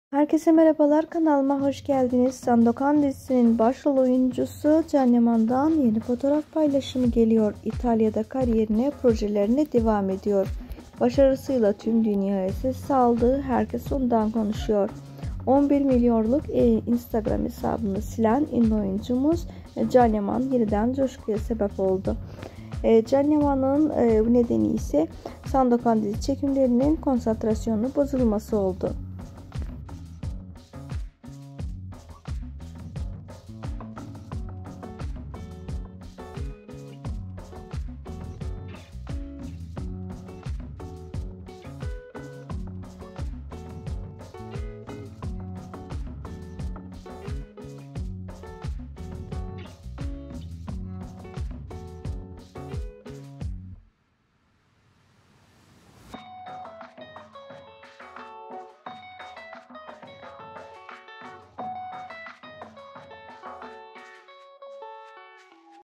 Herkese merhabalar, kanalıma hoş geldiniz. Sandokan dizisinin başrol oyuncusu Can Yaman'dan yeni fotoğraf paylaşımı geliyor. İtalya'da kariyerine, projelerine devam ediyor. Başarısıyla tüm dünyaya ses saldı. Herkes ondan konuşuyor. 11 milyonluk Instagram hesabını silen ünlü oyuncumuz Can Yaman yeniden coşkuya sebep oldu. Can Yaman'ın nedeni ise Sandokan dizi çekimlerinin konsantrasyonu bozulması oldu.